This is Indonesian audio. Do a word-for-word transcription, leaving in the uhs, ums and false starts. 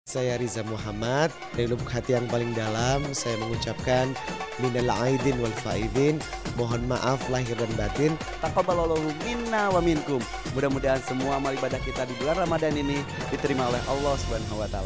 Saya Riza Muhammad, dari lubuk hati yang paling dalam saya mengucapkan minal aidin wal faidin, mohon maaf lahir dan batin. Taqabbalallahu minna wa minkum. Mudah-mudahan semua amal ibadah kita di bulan Ramadan ini diterima oleh Allah Subhanahu wa taala.